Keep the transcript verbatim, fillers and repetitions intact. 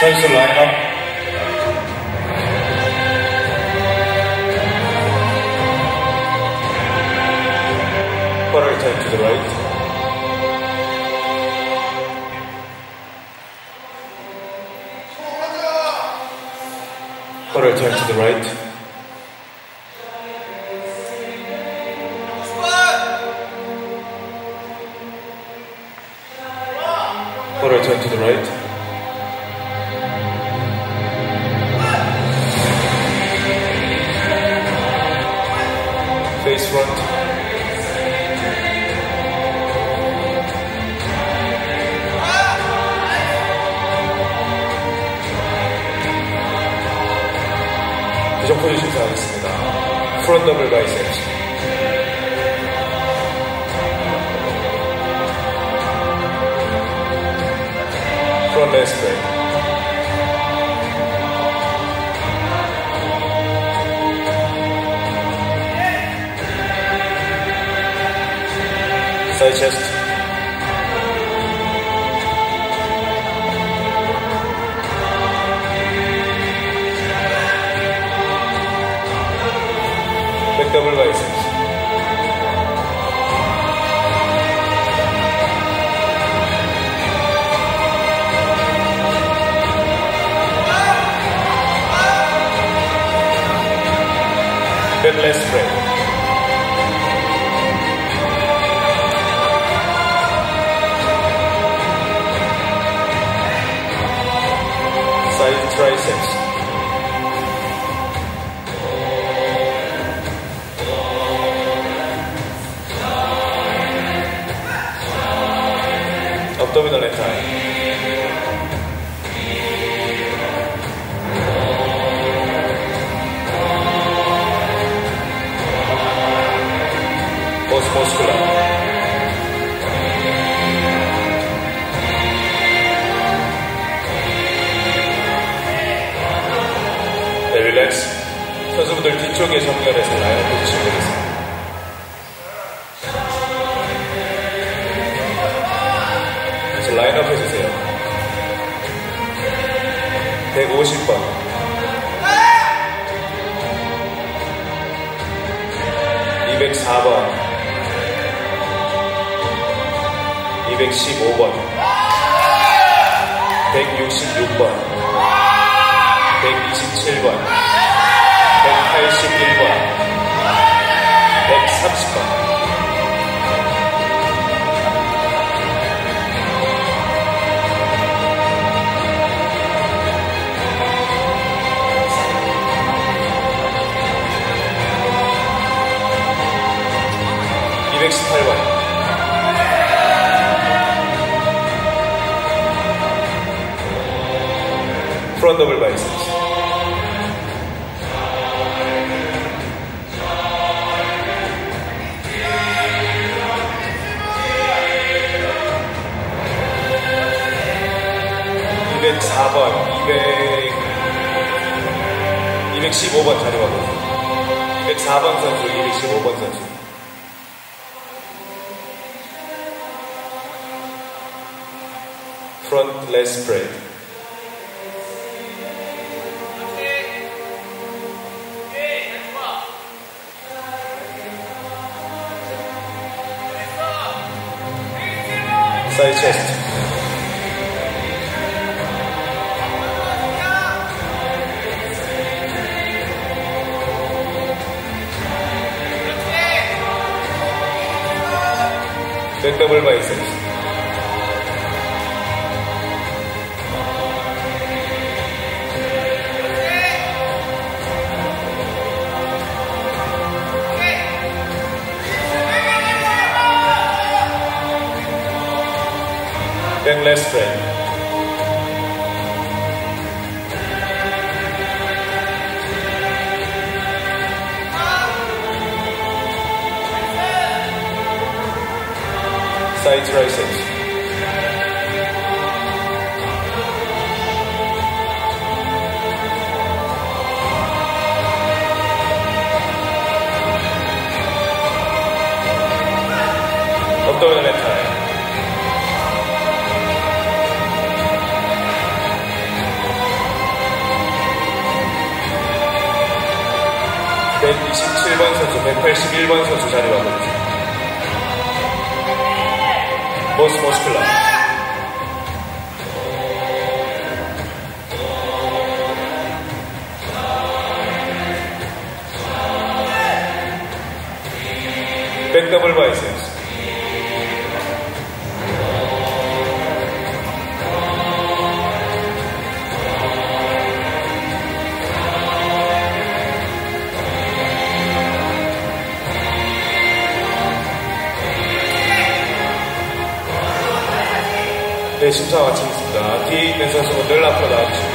선수 라인업. Quarter turn to the right. Quarter turn to the right. Quarter turn to the right. Face front. 교정 포지션 하겠습니다. Front double biceps. Front leg spread. Side chest. Back double biceps. Back leg spread. Side triceps. Abdominal and thigh. Post muscular. 네, 릴렉스. 선수분들 뒤쪽에 정렬해서 라인업 해주시면 되겠습니다. 라인업 해주세요. 백오십 번. 이백사 번. 이백십오 번. 백육십육 번. 백이십칠 번. 백팔십일 번. 백삼십 번. 이백십팔 번. Front double biceps. 이백사 번, 이백, 이백십오 번 자리 바꿔주세요. 이백사 번 선수, 이백십오 번 선수. Front leg spread. Side chest. Back double biceps. Back leg spread. Side triceps. Abdominal and thigh. 백이십칠 번 선수, 백팔십일 번 선수 자리와 같습니다. 모스 모스클라. 백더블 바이셉스. 네, 심사 마치겠습니다. 뒤에 있는 선수분들 앞으로 나와주십시오.